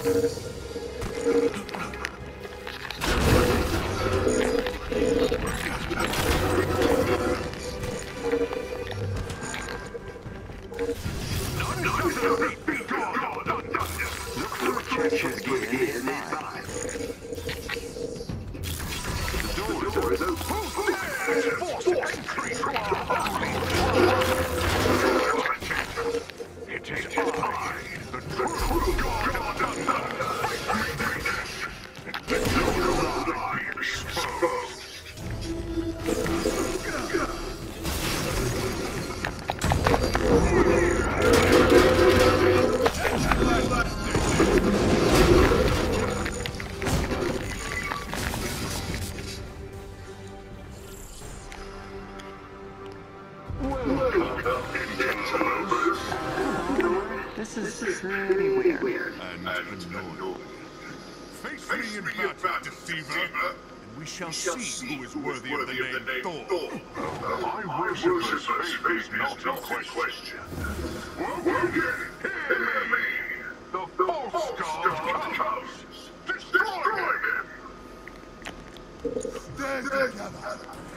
This is pretty weird. And annoying. Face me in battle, deceiver, and we shall see who is worthy of the name Thor. My worshipper's faith is not in question. Woken, hear me! The false god comes! Destroy him! Stand together!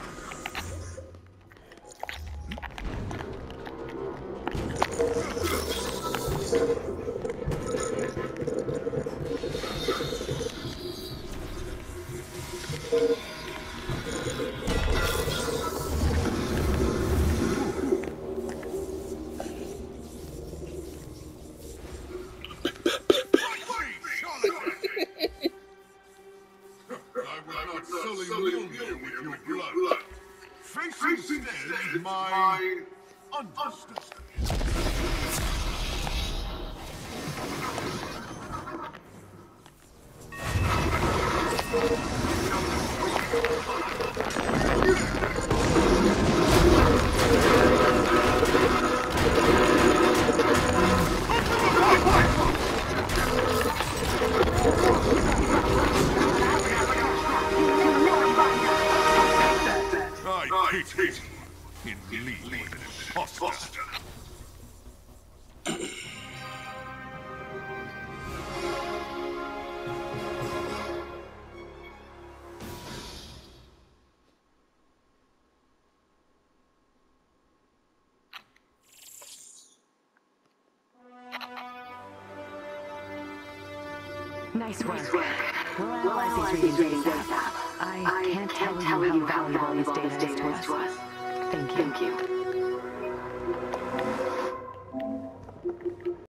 Facing instead my understudy. I pity in league with an imposter. Nice work. We'll analyze these readings ASAP. I can't tell you how valuable this data is to us. Thank you.